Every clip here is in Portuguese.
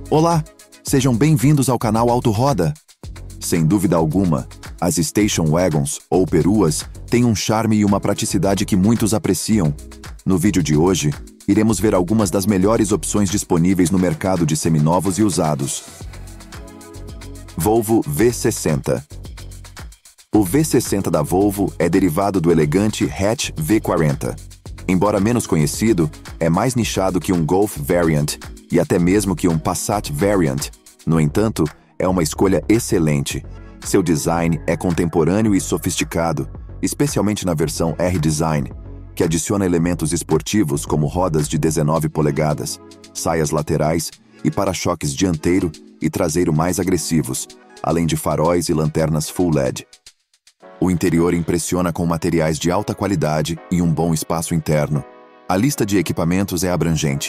Olá, sejam bem-vindos ao canal Auto Roda. Sem dúvida alguma, as Station Wagons, ou peruas, têm um charme e uma praticidade que muitos apreciam. No vídeo de hoje, iremos ver algumas das melhores opções disponíveis no mercado de seminovos e usados. Volvo V60. O V60 da Volvo é derivado do elegante hatch V40. Embora menos conhecido, é mais nichado que um Golf Variant e até mesmo que um Passat Variant. No entanto, é uma escolha excelente. Seu design é contemporâneo e sofisticado, especialmente na versão R-Design, que adiciona elementos esportivos como rodas de 19 polegadas, saias laterais e para-choques dianteiro e traseiro mais agressivos, além de faróis e lanternas Full LED. O interior impressiona com materiais de alta qualidade e um bom espaço interno. A lista de equipamentos é abrangente.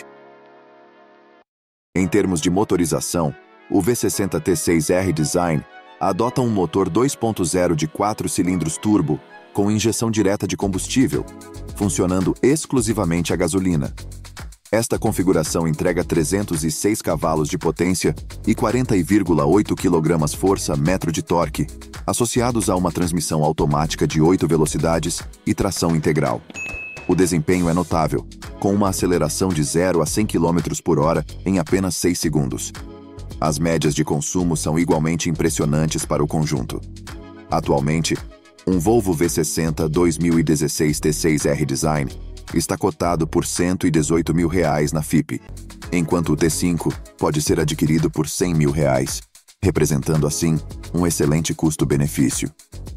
Em termos de motorização, o V60 T6R Design adota um motor 2.0 de 4 cilindros turbo com injeção direta de combustível, funcionando exclusivamente a gasolina. Esta configuração entrega 306 cavalos de potência e 40,8 kgfm de torque, associados a uma transmissão automática de 8 velocidades e tração integral. O desempenho é notável, com uma aceleração de 0 a 100 km por hora em apenas 6 segundos. As médias de consumo são igualmente impressionantes para o conjunto. Atualmente, um Volvo V60 2016 T6R Design está cotado por R$ 118 mil na FIPE, enquanto o T5 pode ser adquirido por R$ 100 mil, representando assim um excelente custo-benefício.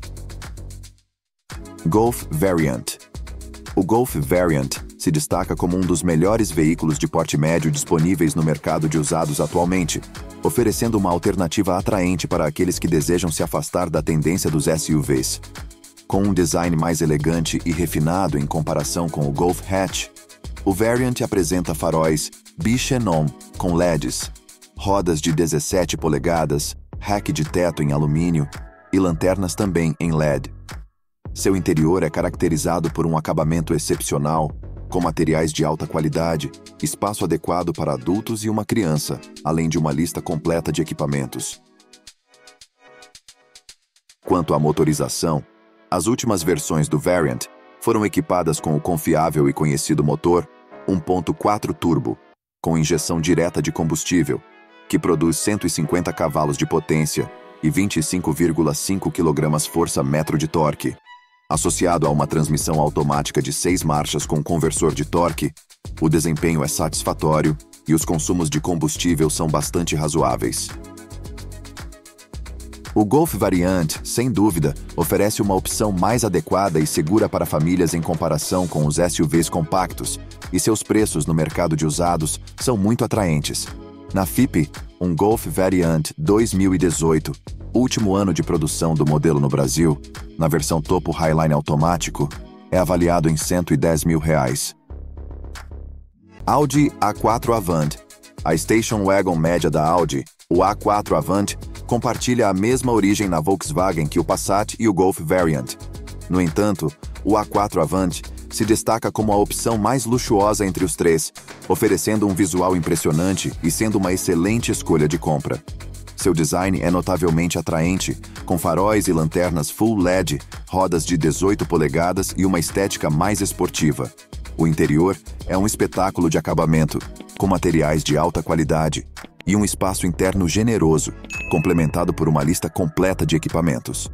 Golf Variant. O Golf Variant se destaca como um dos melhores veículos de porte médio disponíveis no mercado de usados atualmente, oferecendo uma alternativa atraente para aqueles que desejam se afastar da tendência dos SUVs. Com um design mais elegante e refinado em comparação com o Golf Hatch, o Variant apresenta faróis Bi-Xenon com LEDs, rodas de 17 polegadas, rack de teto em alumínio e lanternas também em LED. Seu interior é caracterizado por um acabamento excepcional, com materiais de alta qualidade, espaço adequado para adultos e uma criança, além de uma lista completa de equipamentos. Quanto à motorização, as últimas versões do Variant foram equipadas com o confiável e conhecido motor 1.4 turbo, com injeção direta de combustível, que produz 150 cavalos de potência e 25,5 kgfm de torque. Associado a uma transmissão automática de 6 marchas com conversor de torque, o desempenho é satisfatório e os consumos de combustível são bastante razoáveis. O Golf Variant, sem dúvida, oferece uma opção mais adequada e segura para famílias em comparação com os SUVs compactos, e seus preços no mercado de usados são muito atraentes. Na FIPE, um Golf Variant 2018, último ano de produção do modelo no Brasil, na versão topo Highline automático, é avaliado em R$ 110 mil. Audi A4 Avant. A Station Wagon média da Audi, o A4 Avant, compartilha a mesma origem na Volkswagen que o Passat e o Golf Variant. No entanto, o A4 Avant se destaca como a opção mais luxuosa entre os três, oferecendo um visual impressionante e sendo uma excelente escolha de compra. Seu design é notavelmente atraente, com faróis e lanternas Full LED, rodas de 18 polegadas e uma estética mais esportiva. O interior é um espetáculo de acabamento, com materiais de alta qualidade e um espaço interno generoso, complementado por uma lista completa de equipamentos.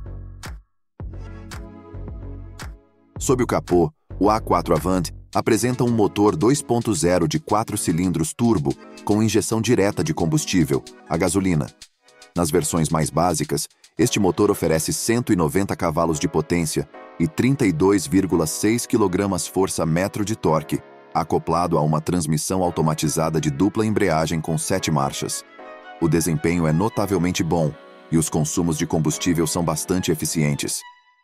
Sob o capô, o A4 Avant apresenta um motor 2.0 de 4 cilindros turbo com injeção direta de combustível, a gasolina. Nas versões mais básicas, este motor oferece 190 cavalos de potência e 32,6 kgfm de torque, acoplado a uma transmissão automatizada de dupla embreagem com 7 marchas. O desempenho é notavelmente bom e os consumos de combustível são bastante eficientes.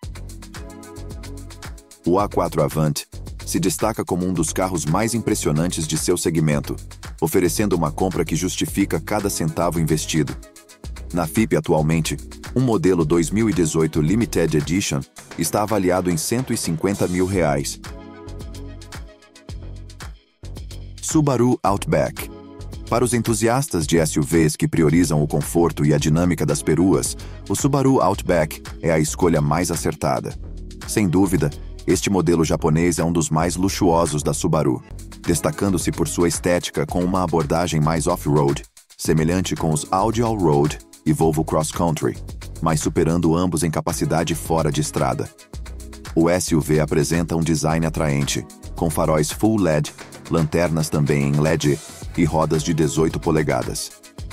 O A4 Avant se destaca como um dos carros mais impressionantes de seu segmento, oferecendo uma compra que justifica cada centavo investido. Na FIPE atualmente, um modelo 2018 Limited Edition está avaliado em R$ 150 mil. Subaru Outback. Para os entusiastas de SUVs que priorizam o conforto e a dinâmica das peruas, o Subaru Outback é a escolha mais acertada. Sem dúvida, este modelo japonês é um dos mais luxuosos da Subaru, destacando-se por sua estética com uma abordagem mais off-road, semelhante com os Audi Allroad e Volvo Cross Country, mas superando ambos em capacidade fora de estrada. O SUV apresenta um design atraente, com faróis Full LED, lanternas também em LED e rodas de 18 polegadas.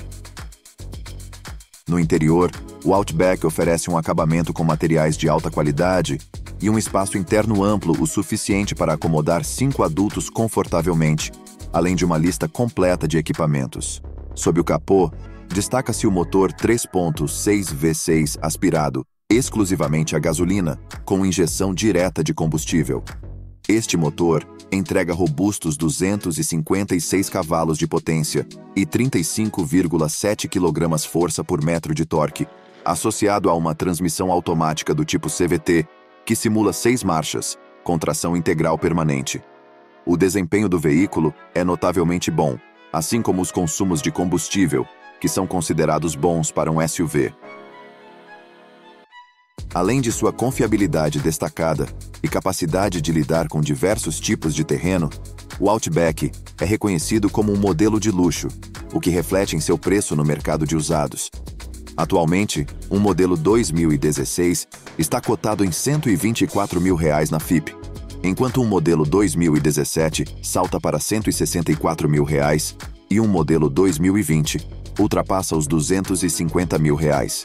No interior, o Outback oferece um acabamento com materiais de alta qualidade e um espaço interno amplo o suficiente para acomodar 5 adultos confortavelmente, além de uma lista completa de equipamentos. Sob o capô, destaca-se o motor 3.6 V6 aspirado, exclusivamente a gasolina, com injeção direta de combustível. Este motor entrega robustos 256 cavalos de potência e 35,7 kgf por metro de torque, associado a uma transmissão automática do tipo CVT, que simula 6 marchas, com tração integral permanente. O desempenho do veículo é notavelmente bom, assim como os consumos de combustível, que são considerados bons para um SUV. Além de sua confiabilidade destacada e capacidade de lidar com diversos tipos de terreno, o Outback é reconhecido como um modelo de luxo, o que reflete em seu preço no mercado de usados. Atualmente, um modelo 2016 está cotado em R$ 124 mil na FIP, enquanto um modelo 2017 salta para R$ 164 mil e um modelo 2020 ultrapassa os R$ 250 mil.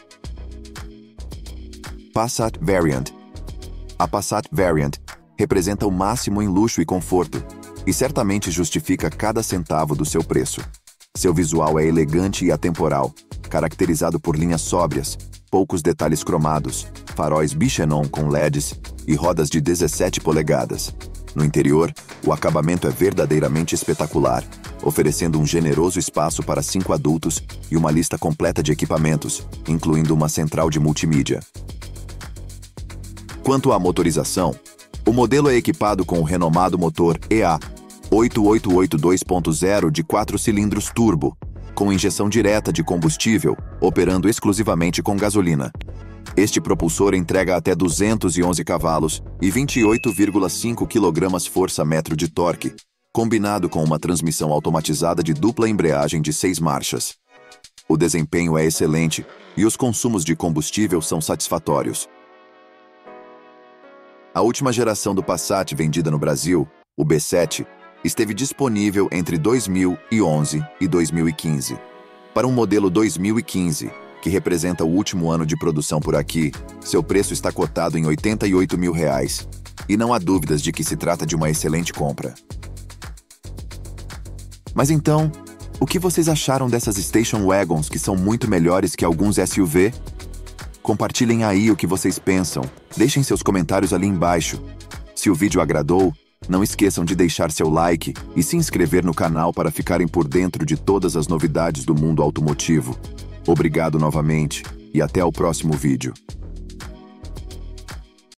Passat Variant. A Passat Variant representa o máximo em luxo e conforto, e certamente justifica cada centavo do seu preço. Seu visual é elegante e atemporal, caracterizado por linhas sóbrias, poucos detalhes cromados, faróis Bichenon com LEDs e rodas de 17 polegadas. No interior, o acabamento é verdadeiramente espetacular, oferecendo um generoso espaço para 5 adultos e uma lista completa de equipamentos, incluindo uma central de multimídia. Quanto à motorização, o modelo é equipado com o renomado motor EA 888 2.0 de 4 cilindros turbo, com injeção direta de combustível, operando exclusivamente com gasolina. Este propulsor entrega até 211 cavalos e 28,5 kgf de torque, combinado com uma transmissão automatizada de dupla embreagem de 6 marchas. O desempenho é excelente e os consumos de combustível são satisfatórios. A última geração do Passat vendida no Brasil, o B7, esteve disponível entre 2011 e 2015. Para um modelo 2015, que representa o último ano de produção por aqui, seu preço está cotado em R$ 88 mil, e não há dúvidas de que se trata de uma excelente compra. Mas então, o que vocês acharam dessas Station Wagons que são muito melhores que alguns SUV? Compartilhem aí o que vocês pensam, deixem seus comentários ali embaixo. Se o vídeo agradou, não esqueçam de deixar seu like e se inscrever no canal para ficarem por dentro de todas as novidades do mundo automotivo. Obrigado novamente e até o próximo vídeo.